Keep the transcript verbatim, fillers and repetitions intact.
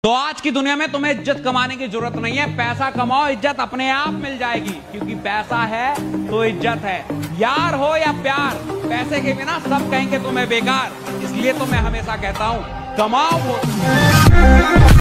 तो आज की दुनिया में तुम्हें इज्जत कमाने की जरूरत नहीं है, पैसा कमाओ, इज्जत अपने आप मिल जाएगी, क्योंकि पैसा है तो इज्जत है। यार हो या प्यार, पैसे के बिना सब कहेंगे तुम्हें बेकार, इसलिए तो मैं हमेशा कहता हूं कमाओ वो